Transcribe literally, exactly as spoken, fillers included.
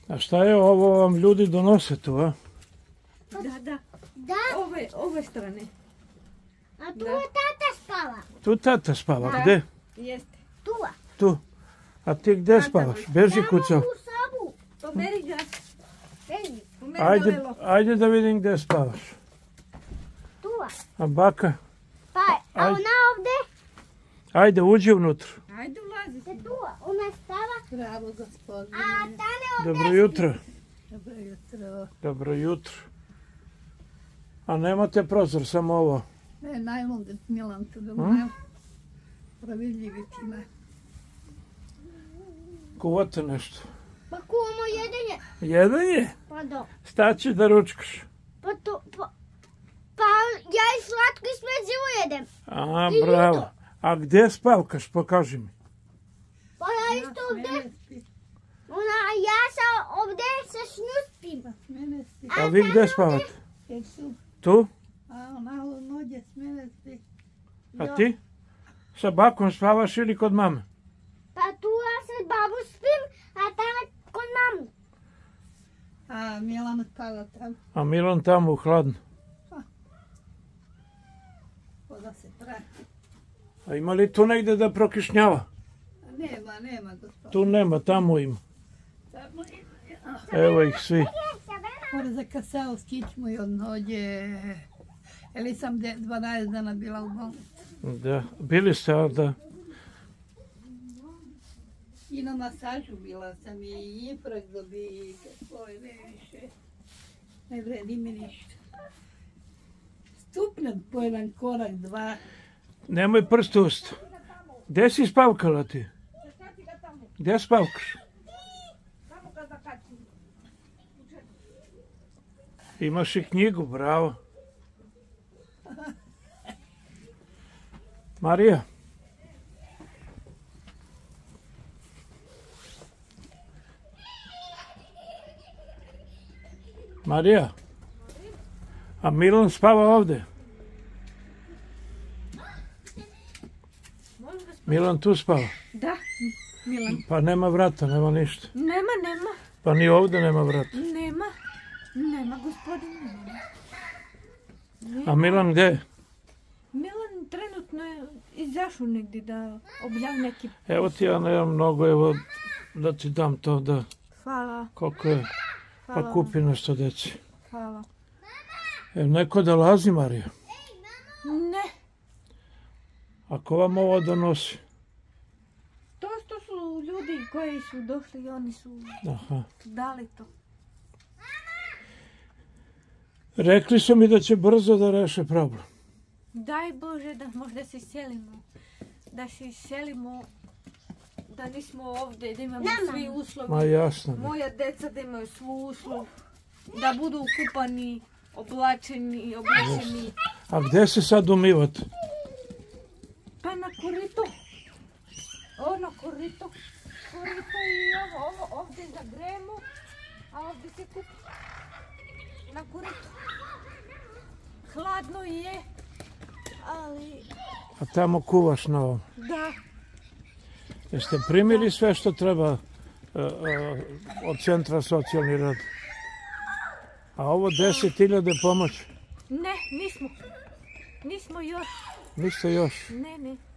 A šta je ovo vam ljudi donose tu, a? Da, da. Da. Ove, ove strane. A tu je tata spava. Tu tata spava, gde? Jeste. Tu. Tu. A ti gde spavaš? Beži kucao. U sobu. Pomeri gas. Vedi. Pomeri Ajde, dolelo. ajde da vidim gde spavaš. Tu. A baka? Pa, a Ajde. ona ovde? Ajde, uđi unutra. Ajde ulazi. Je tu. Ona spava. Bravo, gospodine. A tane ovde. Dobro jutro. Dobro jutro. Dobro jutro. A nemate prozor, samo ovo. Ne, najlon da Milan tu da Hmm? malo pravidljivi tima. Kuvate nešto. Pa kuvamo jedenje. Jedan je? Pa do. Staći da ručkaš. Pa to, pa... Pa ja i slatko i sve živo jedem. A, I bravo. ljuto. A gdje spavkaš, pokaži mi. Pa ja isto ovde. Ona, ja sam ovde sa šnuspim. S mene spi. A vi gdje spavate? Jer su, Tu? a malo nođe s mene spi. A ti? Sa bakom spavaš ili kod mame? Pa tu ja sa babu spim, a tamo kod mamu. A Milan spava tam, A Milan tamo u hladno. da se prati. A ima li tu negdje da prokišnjava? Nema, nema gospodine. Tu nema, tamo ima. Tamo ima. Evo ih svi. Mora zakasao skičmo i od nođe. Ili sam de- dvanaest dana bila u bolnici. Da, bili ste ovdje. I na masažu bila sam i infrak dobi i kako je ne više. Ne vredi mi ništa. Stupnem po jedan korak, dva. Nemoj prst u usta. Gdje si spavkala ti? Gdje spavkaš? Imaš i knjigu, bravo. Marija. Marija. A Milan spava ovdje. Milan tu spava. Da, Milan. Pa nema vrata, nema ništa. Nema, nema. Pa ni ovdje nema vrata. Nema. Nema, gospodine. Nema. A Milan gdje? Milan trenutno je izašao negdje da objavi neki... Evo ti ja nemam mnogo, evo da ti dam to da Hvala, koliko je, pa hvala, kupi nešto deci. hvala. Evo neko da lazi, Marija. Ne, Ako vam ovo donosi. to što su ljudi koji su došli, oni su Aha. dali to. Rekli su mi da će brzo da reše problem. Daj Bože da možda se selimo. Da se selimo, da nismo ovdje, da imamo Nama. svi uslovi. Ma jasno mi. Moja deca da imaju svu uslov. Da budu kupani, oblačeni, oblečeni. A gdje se sad umivate? Pa na korito. Ono korito. Korito i ovo, ovo ovdje zagremo, a ovdje se kupa. Na korito. Hladno je, ali A tamo kuvaš na ovom. da. Jeste primili sve što treba uh, uh, od centra socijalni rad? A ovo deset hiljada pomoć? Ne, nismo. Nismo još. Niste još. Ne, ne.